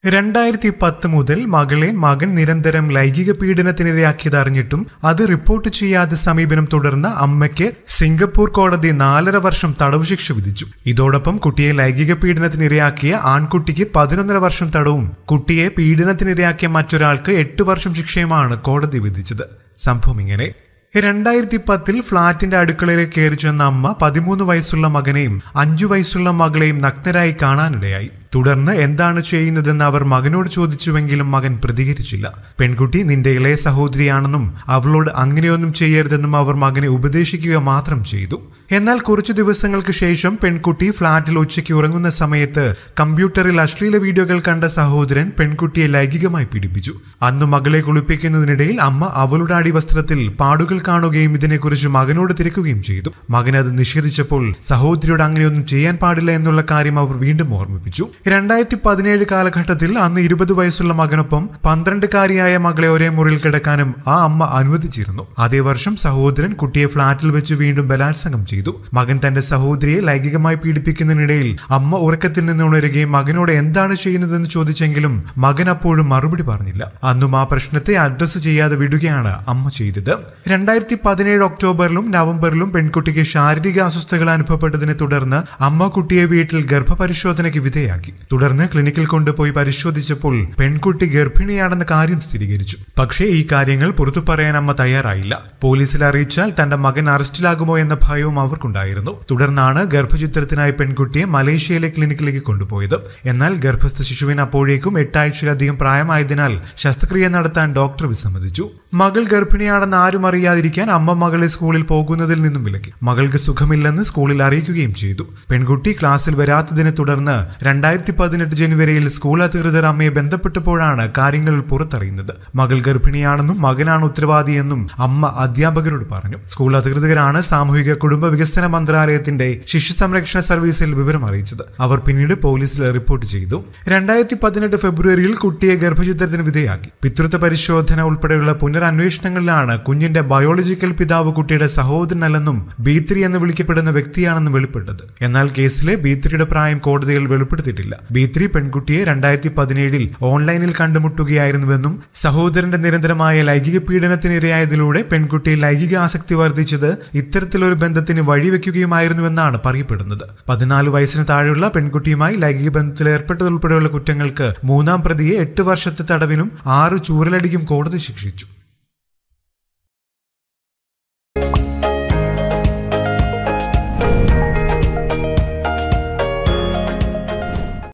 2010 മുതൽ മകൻ നിരന്തരം ലൈംഗിക പീഡനത്തിനിരയാക്കിയത് അറിഞ്ഞിട്ടും അത് റിപ്പോർട്ട് ചെയ്യാതെ സമീപനം തുടർന്ന അമ്മയ്ക്ക് സിംഗപ്പൂർ കോടതി 4.5 വർഷം തടവ് ശിക്ഷ വിധിച്ചു. ഇതോടൊപ്പം കുട്ടിയെ ലൈംഗിക പീഡനത്തിനിരയാക്കിയ ആൺകുട്ടിക്ക് 11 വർഷം തടവും കുട്ടിയെ പീഡനത്തിനിരയാക്കിയ മറ്റൊരാൾക്ക് 8 വർഷം ശിക്ഷയുമാണ് കോടതി വിധിച്ചത്. സംഭവം ഇങ്ങനെ: 2010 ഫ്ളാറ്റിന്റെ അടുക്കളയിലേക്ക് കയറി ചെന്ന അമ്മ 13 വയസ്സുള്ള മകനെയും 5 വയസ്സുള്ള മകളെയും നഗ്നരായി കാണാനിടയായി. തുടർന്ന് എന്താണ് ചെയ്യുന്നതെന്ന് അവർ മകനോട് ചോദിച്ചുവെങ്കിലും മകൻ പ്രതികരിച്ചില്ല. പെൺകുട്ടി നിന്റെ ഇളയ സഹോദരിയാണെന്നും അവളോട് അങ്ങനെയൊന്നും ചെയ്യരുതെന്നും അവർ മകനെ ഉപദേശിക്കുക മാത്രം ചെയ്തു. എന്നാൽ കുറച്ചു ദിവസങ്ങൾക്ക് ശേഷം പെൺകുട്ടി ഫ്ളാറ്റിൽ ഉച്ചയ്ക്ക് ഉറങ്ങുന്ന സമയത്ത് കമ്പ്യൂട്ടറിൽ അശ്ലീല വീഡിയോകൾ കണ്ട സഹോദരൻ പെൺകുട്ടിയെ ലൈംഗികമായി പീഡിപ്പിച്ചു. അന്ന് മകളെ കുളിപ്പിക്കുന്നതിനിടയിൽ അമ്മ അവളുടെ അടിവസ്ത്രത്തിൽ പാടുകൾ കാണുകയും ഇതിനെക്കുറിച്ച് മകനോട് തിരക്കുകയും ചെയ്തു. മകൻ അത് നിഷേധിച്ചപ്പോൾ സഹോദരിയോട് അങ്ങനെയൊന്നും ചെയ്യാൻ പാടില്ല എന്നുള്ള കാര്യം അവർ വീണ്ടും ഓർമ്മിപ്പിച്ചു. 2017 കാലഘട്ടത്തിൽ അന്ന് 20 വയസ്സുള്ള മകനൊപ്പം 12-കാരിയായ മകളെ ഒരേ മുറിയിൽ കിടക്കാനും ആ അമ്മ അനുവദിച്ചിരുന്നു. അതേ വർഷം സഹോദരൻ കുട്ടിയെ ഫ്ളാറ്റിൽ വെച്ച് വീണ്ടും ബലാത്സംഗം ചെയ്തു. മകൻ തന്റെ സഹോദരിയെ ലൈംഗികമായി പീഡിപ്പിക്കുന്നതിനിടയിൽ അമ്മ ഉറക്കത്തിൽ നിന്ന് ഉണരുകയും മകനോട് എന്താണ് ചെയ്യുന്നതെന്ന് ചോദിച്ചെങ്കിലും മകൻ അപ്പോഴും മറുപടി പറഞ്ഞില്ല. അന്നും ആ പ്രശ്നത്തെ അഡ്രസ് ചെയ്യാതെ വിടുകയാണ് അമ്മ ചെയ്തത്. 2017 ഒക്ടോബറിലും നവംബറിലും പെൺകുട്ടിക്ക് ശാരീരിക അസ്വസ്ഥതകൾ അനുഭവപ്പെട്ടതിനെ തുടർന്ന് അമ്മ കുട്ടിയെ വീട്ടിൽ ഗർഭപരിശോധനയ്ക്ക് വിധേയാക്കി. തുടർന്ന് ക്ലിനിക്കിൽ കൊണ്ടുപോയി പരിശോധിച്ചപ്പോൾ പെൺകുട്ടി ഗർഭിണിയാണെന്ന കാര്യം സ്ഥിരീകരിച്ചു. പക്ഷേ ഈ കാര്യങ്ങൾ പുറത്തു പറയാൻ അമ്മ തയ്യാറായില്ല. പോലീസിൽ അറിയിച്ചാൽ തന്റെ മകൻ അറസ്റ്റിലാകുമോ എന്ന ഭയവും അവർക്കുണ്ടായിരുന്നു. തുടർന്നാണ് ഗർഭചിത്രത്തിനായി പെൺകുട്ടിയെ മലേഷ്യയിലെ ക്ലിനിക്കിലേക്ക് കൊണ്ടുപോയത്. എന്നാൽ ഗർഭസ്ഥ ശിശുവിന് അപ്പോഴേക്കും 8 ആഴ്ചയിലധികം പ്രായമായതിനാൽ ശസ്ത്രക്രിയ നടത്താൻ ഡോക്ടർ വിസമ്മതിച്ചു. മകൾ ഗർഭിണിയാണെന്ന് ആരും അറിയാതിരിക്കാൻ അമ്മ മകളെ സ്കൂളിൽ പോകുന്നതിൽ നിന്നും വിലക്കി. മകൾക്ക് സുഖമില്ലെന്ന് സ്കൂളിൽ അറിയിക്കുകയും ചെയ്തു. പെൺകുട്ടി ക്ലാസ്സിൽ വരാത്തതിനെ തുടർന്ന് 2018 ജനുവരിയിൽ സ്കൂൾ അധികൃതർ അമ്മയെ ബന്ധപ്പെട്ടപ്പോഴാണ് കാര്യങ്ങൾ പുറത്തറിയുന്നത്. മകൾ ഗർഭിണിയാണെന്നും മകനാണ് ഉത്തരവാദിയെന്നും അമ്മ അധ്യാപകരോട് പറഞ്ഞു. സ്കൂൾ അധികൃതരാണ് സാമൂഹിക കുടുംബ വികസന മന്ത്രാലയത്തിന്റെ ശിശു സംരക്ഷണ സർവീസിൽ വിവരം അറിയിച്ചത്. അവർ പിന്നീട് പോലീസിൽ റിപ്പോർട്ട് ചെയ്തു. 2018 ഫെബ്രുവരിയിൽ കുട്ടിയെ ഗർഭചിത്രത്തിന് വിധേയാക്കി. പിതൃത്വ പരിശോധന ഉൾപ്പെടെയുള്ള പുനരന്വേഷണങ്ങളിലാണ് കുഞ്ഞിന്റെ ബയോളജിക്കൽ പിതാവ് കുട്ടിയുടെ സഹോദരനല്ലെന്നും B3 എന്ന് വിളിക്കപ്പെടുന്ന വ്യക്തിയാണെന്നും വെളിപ്പെട്ടത്. എന്നാൽ കേസിലെ B3യുടെ പ്രായം കോടതിയിൽ വെളിപ്പെടുത്തിയിട്ടില്ല. B3 പെൺകുട്ടിയെ 2017 ഓൺലൈനിൽ കണ്ടുമുട്ടുകയായിരുന്നുവെന്നും സഹോദരന്റെ നിരന്തരമായ ലൈംഗിക പീഡനത്തിനിരയായതിലൂടെ പെൺകുട്ടിയിൽ ലൈംഗിക ആസക്തി വർദ്ധിച്ചത് ഇത്തരത്തിലൊരു ബന്ധത്തിന് വഴിവെക്കുകയുമായിരുന്നുവെന്നാണ് പറയപ്പെടുന്നത്. 14 വയസ്സിന് താഴെയുള്ള പെൺകുട്ടിയുമായി ലൈംഗിക ബന്ധത്തിൽ ഏർപ്പെട്ടതുൾപ്പെടെയുള്ള കുറ്റങ്ങൾക്ക് 3-ാം പ്രതിയെ 8 വർഷത്തെ തടവിനും 6 ചൂരലടിക്കും കോടതി ശിക്ഷിച്ചു.